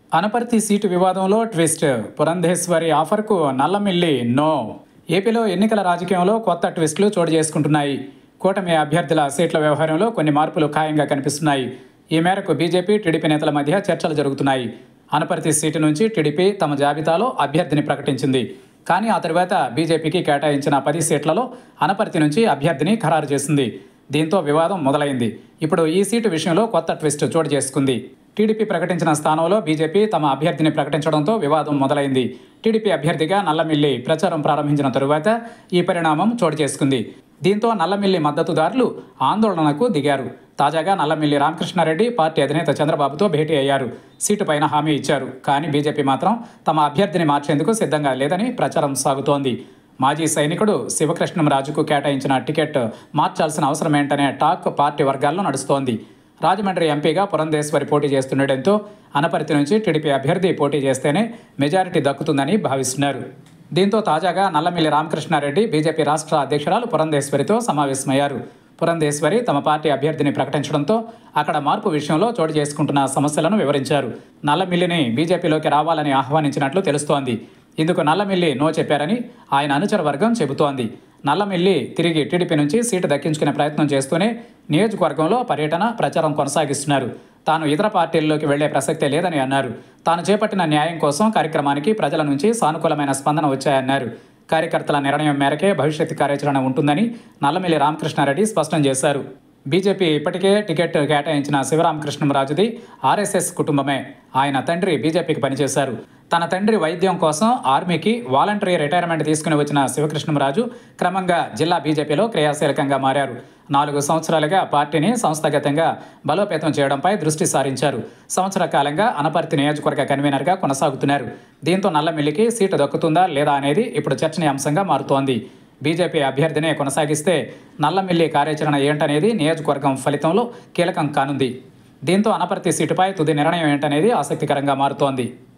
Anaparthi seat వివాదంలో twist. Purandeswari ఆఫర్కు Nallamilli no. ఏపీలో ఎన్నికల రాజకీయంలో కొత్త ట్విస్టులు చోటు చేసుకుంటున్నాయి. కూటమి అభ్యర్థుల సీట్ల వ్యవహారంలో కొన్ని మార్పులు ఖాయంగా కనిపిస్తున్నాయి. ఈ మేరకు బీజేపీ, టీడీపీ నేతల మధ్య చర్చలు జరుగుతున్నాయి. అనపర్తి సీటు నుంచి టీడీపీ తమ జాబితాలో అభ్యర్థిని ప్రకటించింది. కానీ ఆ తర్వాత బీజేపీకి కేటాయించిన 10 సీట్లలో అనపర్తి నుంచి అభ్యర్థిని ఖరారు చేసింది. దీంతో వివాదం మొదలైంది. ఇప్పుడు ఈ సీటు విషయంలో కొత్త ట్విస్ట్ చోటు చేసుకుంది. టీడీపీ ప్రకటించిన స్థానంలో బీజేపీ తమ అభ్యర్థిని ప్రకటించడంతో వివాదం మొదలైంది. టీడీపీ అభ్యర్థిగా నల్లమిల్లి ప్రచారం ప్రారంభించిన తరువాత ఈ పరిణామం చోటు చేసుకుంది. దీంతో నల్లమిల్లి మద్దతుదారులు ఆందోళనకు దిగారు. తాజాగా నల్లమిల్లి రామకృష్ణారెడ్డి పార్టీ అధినేత చంద్రబాబుతో భేటీ అయ్యారు. సీటు పైన హామీ ఇచ్చారు. కానీ బీజేపీ మాత్రం తమ అభ్యర్థిని మార్చేందుకు సిద్ధంగా లేదని ప్రచారం సాగుతోంది. మాజీ సైనికుడు శివకృష్ణంరాజుకు కేటాయించిన టికెట్ మార్చాల్సిన అవసరమేంటనే టాక్ పార్టీ వర్గాల్లో నడుస్తోంది. రాజమండ్రి ఎంపీగా పురంధేశ్వరి పోటీ చేస్తుండటంతో అనపర్తి నుంచి టీడీపీ అభ్యర్థి పోటీ చేస్తేనే మెజారిటీ దక్కుతుందని భావిస్తున్నారు. దీంతో తాజాగా నల్లమిల్లి రామకృష్ణారెడ్డి బీజేపీ రాష్ట్ర అధ్యక్షురాలు పురంధేశ్వరితో సమావేశమయ్యారు. పురంధేశ్వరి తమ పార్టీ అభ్యర్థిని ప్రకటించడంతో అక్కడ మార్పు విషయంలో చోటు చేసుకుంటున్న సమస్యలను వివరించారు. నల్లమిల్లిని బీజేపీలోకి రావాలని ఆహ్వానించినట్లు తెలుస్తోంది. ఇందుకు నల్లమిల్లి నో చెప్పారని ఆయన అనుచర వర్గం చెబుతోంది. నల్లమిల్లి తిరిగి టీడీపీ నుంచి సీటు దక్కించుకునే ప్రయత్నం చేస్తూనే నియోజకవర్గంలో పర్యటన, ప్రచారం కొనసాగిస్తున్నారు. తాను ఇతర పార్టీల్లోకి వెళ్లే ప్రసక్తే లేదని అన్నారు. తాను చేపట్టిన న్యాయం కోసం కార్యక్రమానికి ప్రజల నుంచి సానుకూలమైన స్పందన వచ్చాయన్నారు. కార్యకర్తల నిర్ణయం మేరకే భవిష్యత్ కార్యాచరణ ఉంటుందని నల్లమిల్లి రామకృష్ణారెడ్డి స్పష్టం చేశారు. బీజేపీ ఇప్పటికే టికెట్ కేటాయించిన శివరామకృష్ణంరాజుది ఆర్ఎస్ఎస్ కుటుంబమే. ఆయన తండ్రి బీజేపీకి పనిచేశారు. తన తండ్రి వైద్యం కోసం ఆర్మీకి వాలంటరీ రిటైర్మెంట్ తీసుకుని వచ్చిన శివకృష్ణంరాజు క్రమంగా జిల్లా బీజేపీలో క్రియాశీలకంగా మారారు. 4 సంవత్సరాలుగా పార్టీని సంస్థాగతంగా బలోపేతం చేయడంపై దృష్టి సారించారు. సంవత్సర కాలంగా అనపర్తి నియోజకవర్గ కన్వీనర్గా కొనసాగుతున్నారు. దీంతో నల్లమిల్లికి సీటు దక్కుతుందా లేదా అనేది ఇప్పుడు చర్చనీయాంశంగా మారుతోంది. బీజేపీ అభ్యర్థినే కొనసాగిస్తే నల్లమిల్లి కార్యాచరణ ఏంటనేది నియోజకవర్గం ఫలితంలో కీలకం కానుంది. దీంతో అనపర్తి సీటుపై తుది నిర్ణయం ఏంటనేది ఆసక్తికరంగా మారుతోంది.